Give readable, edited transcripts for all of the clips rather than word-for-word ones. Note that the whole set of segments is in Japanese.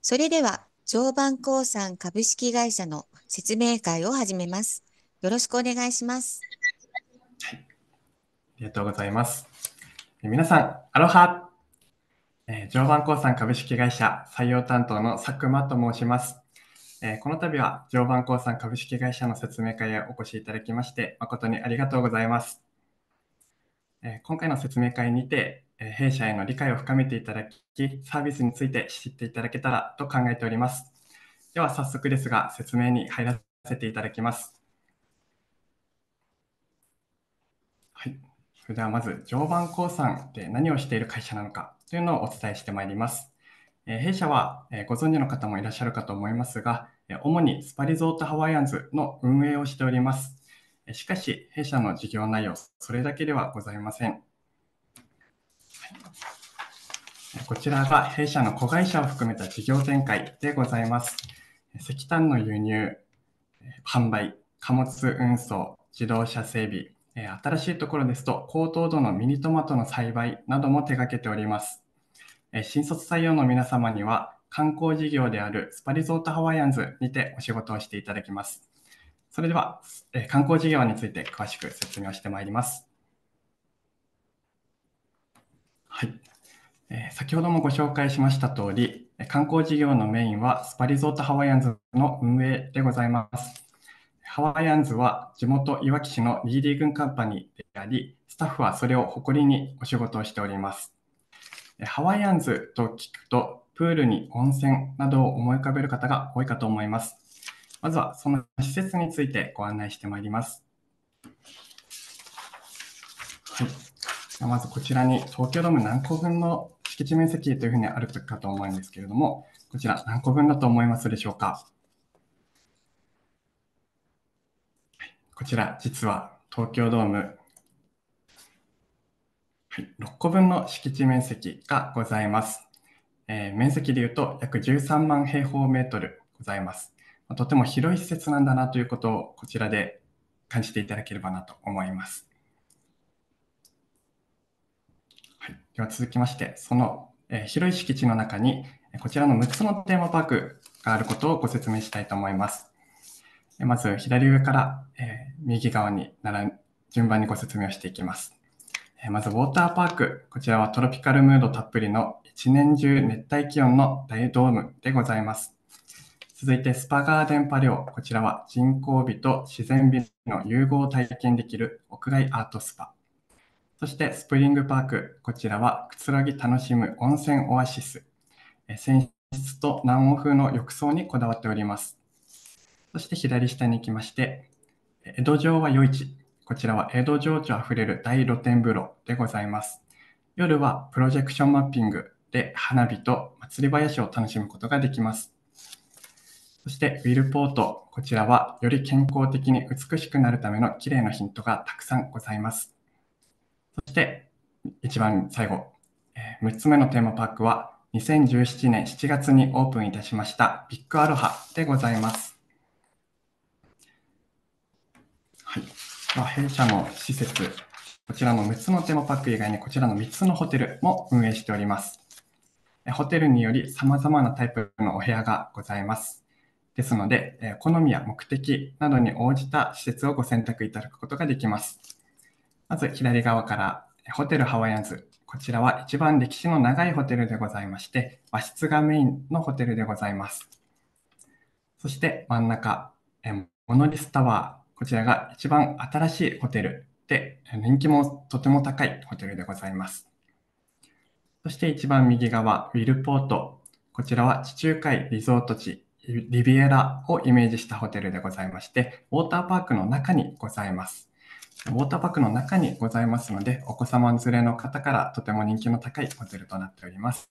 それでは、常磐興産株式会社の説明会を始めます。よろしくお願いします。 ありがとうございます。皆さん、アロハ。常磐興産株式会社採用担当の佐久間と申します。この度は常磐興産株式会社の説明会へお越しいただきまして誠にありがとうございます。今回の説明会にて、弊社への理解を深めていただき、サービスについて知っていただけたらと考えております。では早速ですが、説明に入らせていただきます。はい。それではまず、常磐興産って何をしている会社なのかというのをお伝えしてまいります。弊社はご存知の方もいらっしゃるかと思いますが、主にスパリゾートハワイアンズの運営をしております。しかし、弊社の事業内容、それだけではございません。こちらが弊社の子会社を含めた事業展開でございます。石炭の輸入、販売、貨物運送、自動車整備、新しいところですと高糖度のミニトマトの栽培なども手掛けております。新卒採用の皆様には観光事業であるスパリゾートハワイアンズにてお仕事をしていただきます。それでは、観光事業について詳しく説明をしてまいります。はい。先ほどもご紹介しました通り、観光事業のメインはスパリゾートハワイアンズの運営でございます。ハワイアンズは地元いわき市のリーディングカンパニーであり、スタッフはそれを誇りにお仕事をしております。ハワイアンズと聞くと、プールに温泉などを思い浮かべる方が多いかと思います。まずはその施設についてご案内してまいります。はい。まずこちらに東京ドーム何個分の敷地面積というふうにあるかと思うんですけれども、こちら何個分だと思いますでしょうか。こちら実は東京ドーム、6個分の敷地面積がございます。面積でいうと約13万平方メートルございます。とても広い施設なんだなということをこちらで感じていただければなと思います。はい、では続きまして、その広い敷地の中にこちらの6つのテーマパークがあることをご説明したいと思います。まず左上から右側に順番にご説明をしていきます。まずウォーターパーク、こちらはトロピカルムードたっぷりの一年中熱帯気温の大ドームでございます。続いてスパガーデンパレオ、こちらは人工美と自然美の融合を体験できる屋外アートスパ。そしてスプリングパーク、こちらはくつろぎ楽しむ温泉オアシス。泉質と南欧風の浴槽にこだわっております。そして左下に行きまして、江戸城は夜市。こちらは江戸情緒あふれる大露天風呂でございます。夜はプロジェクションマッピングで花火と祭り林を楽しむことができます。そしてウィルポート。こちらはより健康的に美しくなるための綺麗なヒントがたくさんございます。そして一番最後、6つ目のテーマパークは2017年7月にオープンいたしましたビッグアロハでございます。はい。弊社の施設、こちらの6つのテーマパーク以外にこちらの3つのホテルも運営しております。ホテルにより様々なタイプのお部屋がございます。ですので、好みや目的などに応じた施設をご選択いただくことができます。まず左側からホテルハワイアンズ。こちらは一番歴史の長いホテルでございまして、和室がメインのホテルでございます。そして真ん中、モノリスタワー。こちらが一番新しいホテルで、人気もとても高いホテルでございます。そして一番右側、ウィルポート。こちらは地中海リゾート地、リビエラをイメージしたホテルでございまして、ウォーターパークの中にございます。ウォーターパークの中にございますので、お子様連れの方からとても人気の高いホテルとなっております。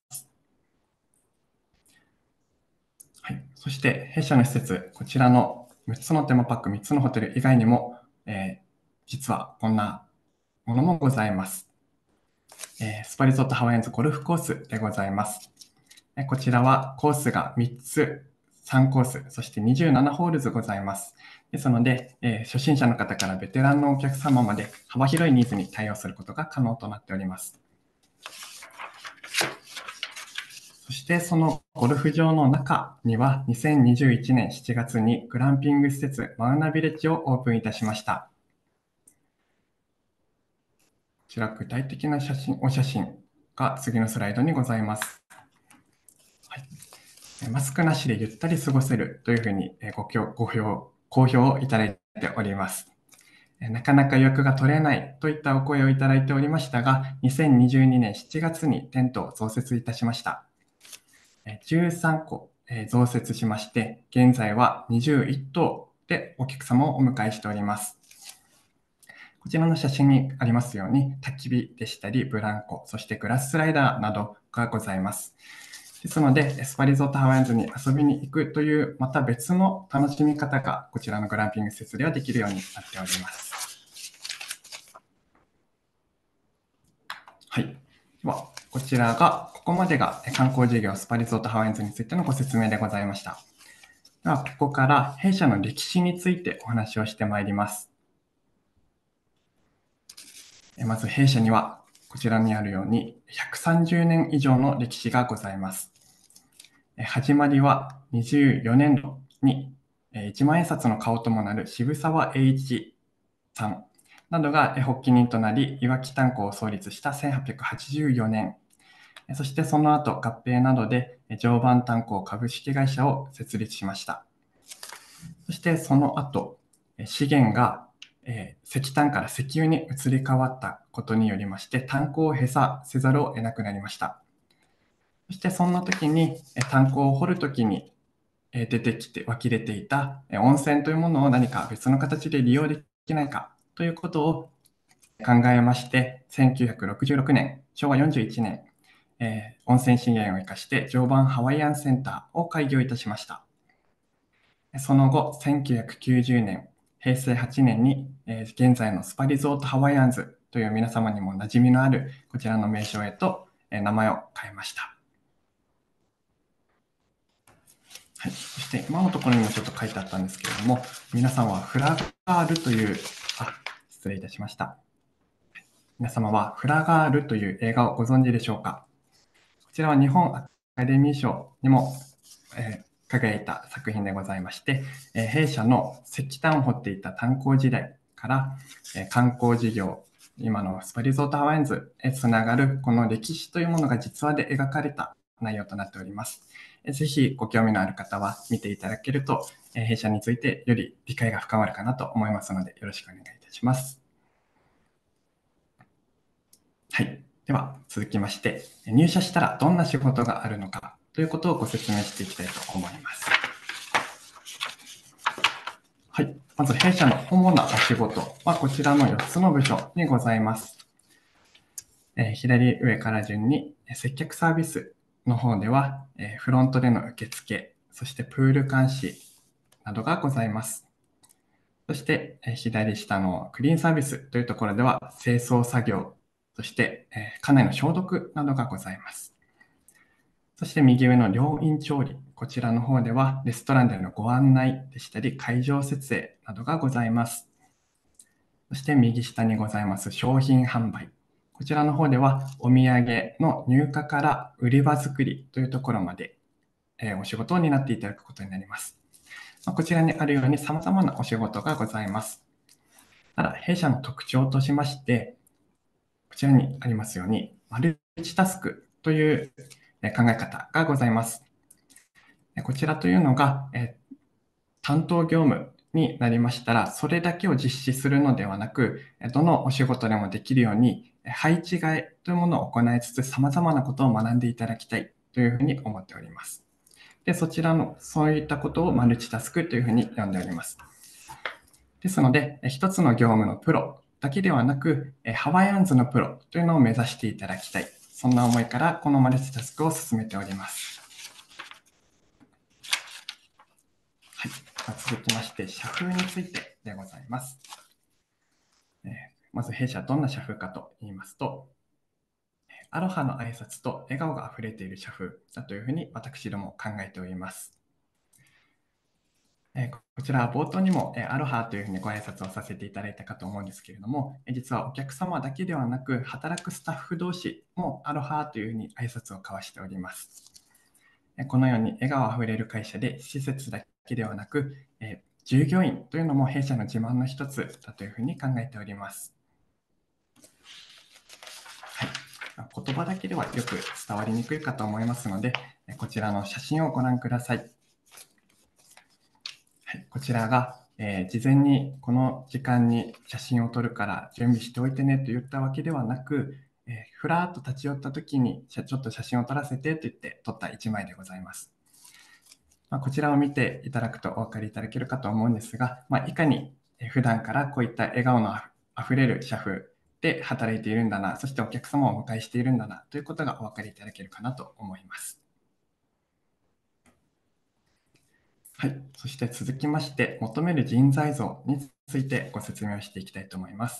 はい、そして弊社の施設、こちらの6つのテーマパーク、3つのホテル以外にも、実はこんなものもございます。スパリゾートハワイアンズゴルフコースでございます。こちらはコースが3つ、3コース、そして27ホールズございます。ですので、初心者の方からベテランのお客様まで幅広いニーズに対応することが可能となっております。 そしてそのゴルフ場の中には2021年7月にグランピング施設マウナビレッジをオープンいたしました。こちら具体的なお写真が次のスライドにございます。はい、マスクなしでゆったり過ごせるというふうに好評をいただいております。なかなか予約が取れないといったお声をいただいておりましたが、2022年7月にテントを増設いたしました。13個増設しまして、現在は21棟でお客様をお迎えしております。こちらの写真にありますように、焚き火でしたり、ブランコ、そしてグラススライダーなどがございます。ですので、スパリゾートハワイアンズに遊びに行くという、また別の楽しみ方が、こちらのグランピング施設ではできるようになっております。はい。では、こちらが、ここまでが観光事業スパリゾートハワイアンズについてのご説明でございました。では、ここから弊社の歴史についてお話をしてまいります。まず弊社には、こちらにあるように、130年以上の歴史がございます。始まりは24年度に、1万円札の顔ともなる渋沢栄一さんなどが発起人となり、いわき炭鉱を創立した1884年、そしてその後合併などで常磐炭鉱株式会社を設立しました。そしてその後、資源が石炭から石油に移り変わったことによりまして、炭鉱を閉鎖せざるを得なくなりました。そしてそんな時に炭鉱を掘る時に出てきて湧き出ていた温泉というものを何か別の形で利用できないかということを考えまして、1966年、昭和41年、温泉資源を生かして常磐ハワイアンセンターを開業いたしました。その後、1990年、平成8年に、現在のスパリゾートハワイアンズという皆様にも馴染みのあるこちらの名称へと、名前を変えました。はい、そして今のところにもちょっと書いてあったんですけれども、皆さんはフラガールという、失礼いたしました。皆様はフラガールという映画をご存知でしょうか。こちらは日本アカデミー賞にも、輝いた作品でございまして、弊社の石炭を掘っていた炭鉱時代から、観光事業、今のスパリゾートハワイアンズへつながるこの歴史というものが実話で描かれた内容となっております。ぜひご興味のある方は見ていただけると、弊社についてより理解が深まるかなと思いますので、よろしくお願いいたします。はい。では、続きまして、入社したらどんな仕事があるのかということをご説明していきたいと思います。はい。まず、弊社の主なお仕事はこちらの4つの部署にございます。左上から順に、接客サービスの方では、フロントでの受付、そしてプール監視などがございます。そして、左下のクリーンサービスというところでは、清掃作業、そして、館内の消毒などがございます。そして右上の料飲調理、こちらの方では、レストランでのご案内でしたり、会場設営などがございます。そして右下にございます商品販売。こちらの方では、お土産の入荷から売り場作りというところまで、お仕事を担っていただくことになります。こちらにあるように様々なお仕事がございます。ただ、弊社の特徴としまして、こちらにありますように、マルチタスクという考え方がございます。こちらというのが、担当業務になりましたら、それだけを実施するのではなく、どのお仕事でもできるように、配置換えというものを行いつつ、様々なことを学んでいただきたいというふうに思っております。で、そういったことをマルチタスクというふうに呼んでおります。ですので、一つの業務のプロだけではなく、ハワイアンズのプロというのを目指していただきたい。そんな思いから、このマルチタスクを進めております。はい。続きまして、社風についてでございます。まず弊社はどんな社風かと言いますと、アロハの挨拶と笑顔があふれている社風だというふうに私ども考えております。こちら冒頭にもアロハというふうにご挨拶をさせていただいたかと思うんですけれども、実はお客様だけではなく、働くスタッフ同士もアロハというふうに挨拶を交わしております。 このように笑顔あふれる会社で施設だけではなく、従業員というのも弊社の自慢の一つだというふうに考えております。はい、言葉だけではよく伝わりにくいかと思いますので、こちらの写真をご覧ください。はい、こちらが、事前にこの時間に写真を撮るから準備しておいてねと言ったわけではなく、ふらっと立ち寄った時にちょっと写真を撮らせてと言って撮った1枚でございます。こちらを見ていただくとお分かりいただけるかと思うんですが、いかに普段からこういった笑顔のあふれる社風で働いているんだな、そしてお客様をお迎えしているんだなということがお分かりいただけるかなと思います。はい、そして続きまして、求める人材像についてご説明をしていきたいと思います。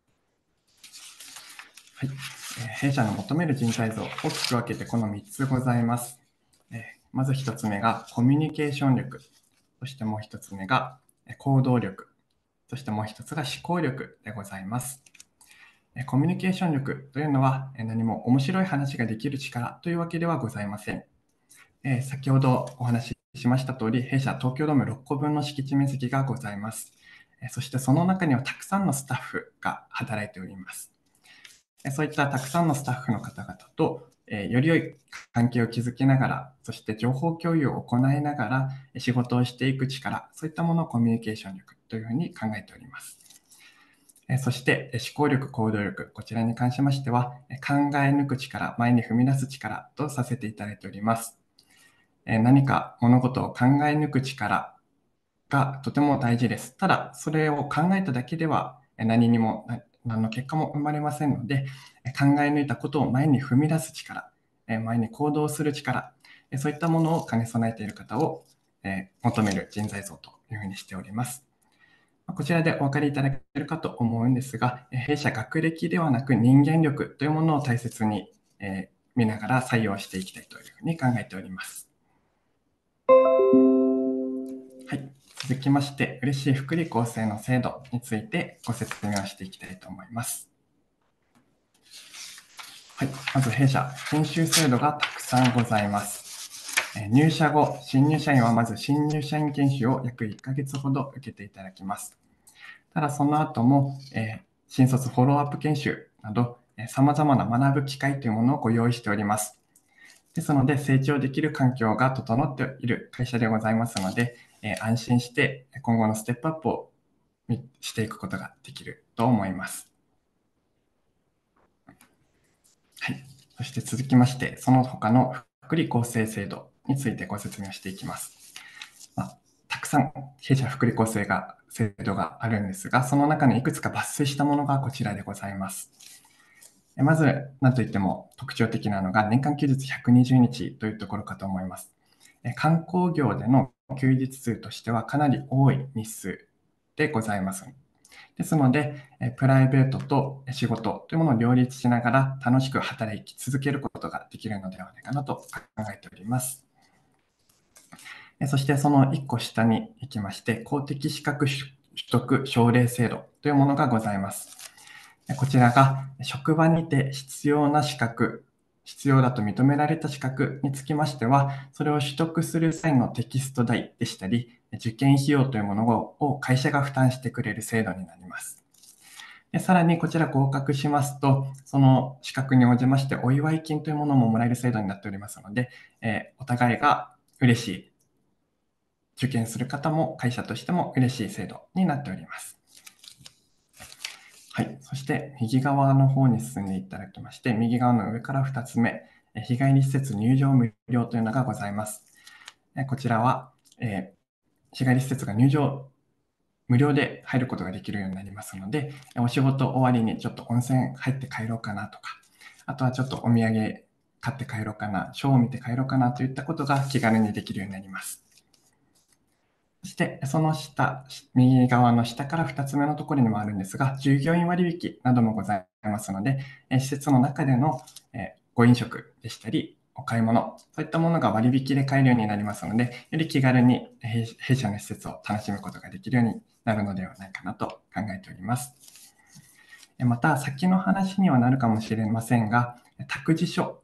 はい、弊社の求める人材像、大きく分けてこの3つございます。まず1つ目がコミュニケーション力、そしてもう1つ目が行動力、そしてもう1つが思考力でございます。コミュニケーション力というのは何も面白い話ができる力というわけではございません。先ほどお話ししました通り、弊社東京ドーム6個分の敷地面積がございます。そしてその中にはたくさんのスタッフが働いております。そういったたくさんのスタッフの方々と、より良い関係を築きながら、そして情報共有を行いながら仕事をしていく力、そういったものをコミュニケーション力というふうに考えております。そして思考力、行動力、こちらに関しましては、考え抜く力、前に踏み出す力とさせていただいております。何か物事を考え抜く力がとても大事です。ただ、それを考えただけでは何の結果も生まれませんので、考え抜いたことを前に踏み出す力、前に行動する力、そういったものを兼ね備えている方を求める人材像というふうにしております。こちらでお分かりいただけるかと思うんですが、弊社学歴ではなく人間力というものを大切に見ながら採用していきたいというふうに考えております。はい、続きまして、嬉しい福利厚生の制度についてご説明をしていきたいと思います。はい、まず弊社、研修制度がたくさんございます。入社後、新入社員はまず新入社員研修を約1ヶ月ほど受けていただきます。ただその後も、新卒フォローアップ研修など、様々な学ぶ機会というものをご用意しております。ですので、成長できる環境が整っている会社でございますので、安心して今後のステップアップをしていくことができると思います。はい。そして続きまして、その他の福利厚生制度についてご説明していきます。たくさん弊社福利厚生制度があるんですが、その中のいくつか抜粋したものがこちらでございます。まず、何といっても特徴的なのが年間休日120日というところかと思います。観光業での休日数としてはかなり多い日数でございます。ですので、プライベートと仕事というものを両立しながら楽しく働き続けることができるのではないかなと考えております。そしてその1個下に行きまして、公的資格取得奨励制度というものがございます。こちらが職場にて必要な資格、必要だと認められた資格につきましては、それを取得する際のテキスト代でしたり、受験費用というものを会社が負担してくれる制度になります。さらにこちら合格しますと、その資格に応じましてお祝い金というものももらえる制度になっておりますので、お互いが嬉しい、受験する方も会社としても嬉しい制度になっております。はい。そして右側の方に進んでいただきまして、右側の上から2つ目、日帰り施設入場無料というのがございます。こちらは、日帰り施設が入場無料で入ることができるようになりますので、お仕事終わりにちょっと温泉入って帰ろうかなとか、あとはちょっとお土産買って帰ろうかな、ショーを見て帰ろうかなといったことが気軽にできるようになります。そして、その下、右側の下から2つ目のところにもあるんですが、従業員割引などもございますので、施設の中でのご飲食でしたり、お買い物、そういったものが割引で買えるようになりますので、より気軽に弊社の施設を楽しむことができるようになるのではないかなと考えております。また、先の話にはなるかもしれませんが、託児所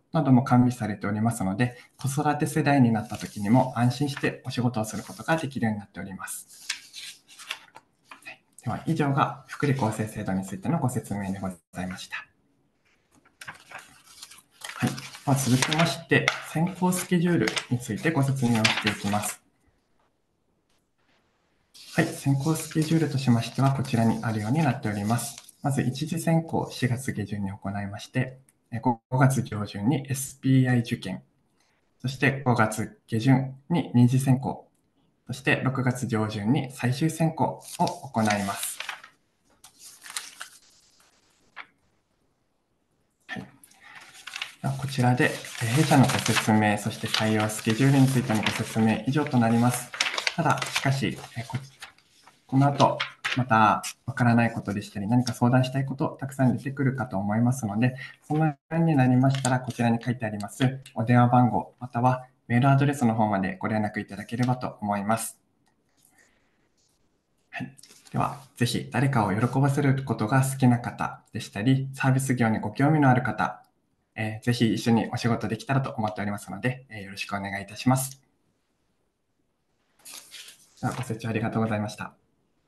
なども完備されておりますので、子育て世代になった時にも安心してお仕事をすることができるようになっております。では、以上が福利厚生制度についてのご説明でございました。はい。続きまして、選考スケジュールについてご説明をしていきます。はい。選考スケジュールとしましては、こちらにあるようになっております。まず、一次選考4月下旬に行いまして、5月上旬に SPI 受験、そして5月下旬に二次選考、そして6月上旬に最終選考を行います。はい。こちらで弊社のご説明、そして採用スケジュールについてのご説明以上となります。ただ、しかし、この後、またわからないことでしたり、何か相談したいこと、たくさん出てくるかと思いますので、そのようになりましたら、こちらに書いてありますお電話番号、またはメールアドレスの方までご連絡いただければと思います。はい。では、ぜひ誰かを喜ばせることが好きな方でしたり、サービス業にご興味のある方、ぜひ一緒にお仕事できたらと思っておりますので、よろしくお願いいたします。では、ご清聴ありがとうございました。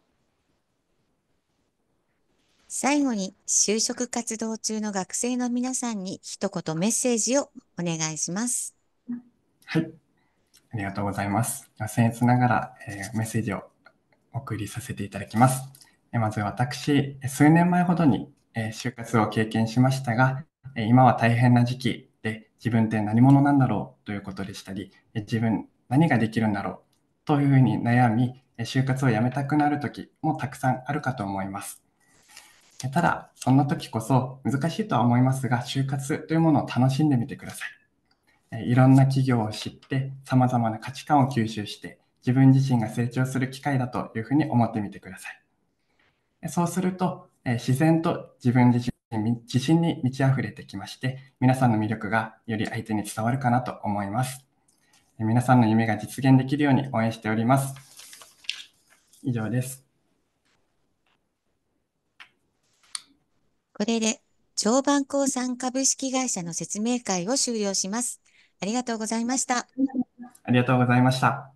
最後に就職活動中の学生の皆さんに一言メッセージをお願いします。 はい。ありがとうございます。僭越ながら、メッセージをお送りさせていただきます。まず私、数年前ほどに就活を経験しましたが、今は大変な時期で自分って何者なんだろうということでしたり、自分何ができるんだろうというふうに悩み、就活をやめたくなる時もたくさんあるかと思います。ただ、そんな時こそ難しいとは思いますが、就活というものを楽しんでみてください。いろんな企業を知って、様々な価値観を吸収して、自分自身が成長する機会だというふうに思ってみてください。そうすると、自然と自分自身に自信に満ち溢れてきまして、皆さんの魅力がより相手に伝わるかなと思います。皆さんの夢が実現できるように応援しております。以上です。 これで常磐興産株式会社の説明会を終了します。ありがとうございました。 ありがとうございました。